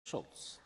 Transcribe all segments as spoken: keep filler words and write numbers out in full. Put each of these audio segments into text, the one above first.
Schulz.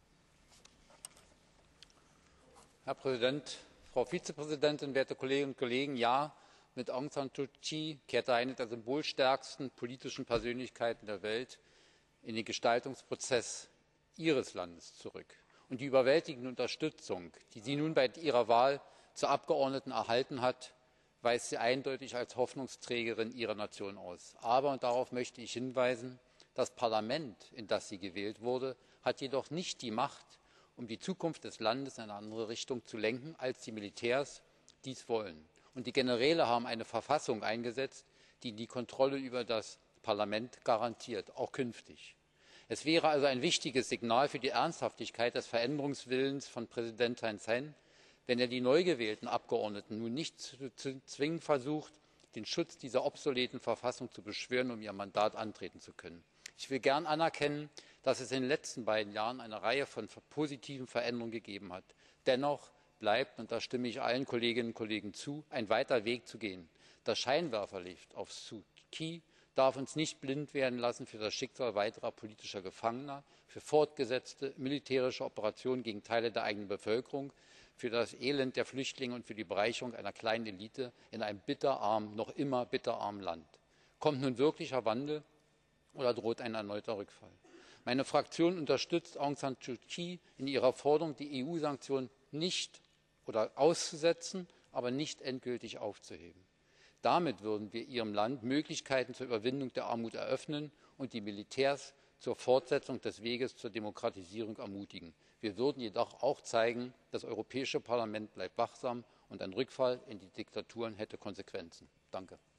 Herr Präsident, Frau Vizepräsidentin, werte Kolleginnen und Kollegen! Ja, mit Aung San Suu Kyi kehrte eine der symbolstärksten politischen Persönlichkeiten der Welt in den Gestaltungsprozess Ihres Landes zurück. Und die überwältigende Unterstützung, die sie nun bei ihrer Wahl zur Abgeordneten erhalten hat, weist sie eindeutig als Hoffnungsträgerin ihrer Nation aus. Aber, und darauf möchte ich hinweisen, das Parlament, in das sie gewählt wurde, hat jedoch nicht die Macht, um die Zukunft des Landes in eine andere Richtung zu lenken, als die Militärs dies wollen. Und die Generäle haben eine Verfassung eingesetzt, die die Kontrolle über das Parlament garantiert, auch künftig. Es wäre also ein wichtiges Signal für die Ernsthaftigkeit des Veränderungswillens von Präsident Thein Sein, wenn er die neu gewählten Abgeordneten nun nicht zu zwingen versucht, den Schutz dieser obsoleten Verfassung zu beschwören, um ihr Mandat antreten zu können. Ich will gern anerkennen, dass es in den letzten beiden Jahren eine Reihe von positiven Veränderungen gegeben hat. Dennoch bleibt, und da stimme ich allen Kolleginnen und Kollegen zu, ein weiter Weg zu gehen. Das Scheinwerferlicht auf Suu Kyi darf uns nicht blind werden lassen für das Schicksal weiterer politischer Gefangener, für fortgesetzte militärische Operationen gegen Teile der eigenen Bevölkerung, für das Elend der Flüchtlinge und für die Bereicherung einer kleinen Elite in einem bitterarmen, noch immer bitterarmen Land. Kommt nun wirklicher Wandel oder droht ein erneuter Rückfall? Meine Fraktion unterstützt Aung San Suu Kyi in ihrer Forderung, die E U-Sanktionen nicht oder auszusetzen, aber nicht endgültig aufzuheben. Damit würden wir ihrem Land Möglichkeiten zur Überwindung der Armut eröffnen und die Militärs zur Fortsetzung des Weges zur Demokratisierung ermutigen. Wir würden jedoch auch zeigen, das Europäische Parlament bleibt wachsam und ein Rückfall in die Diktaturen hätte Konsequenzen. Danke.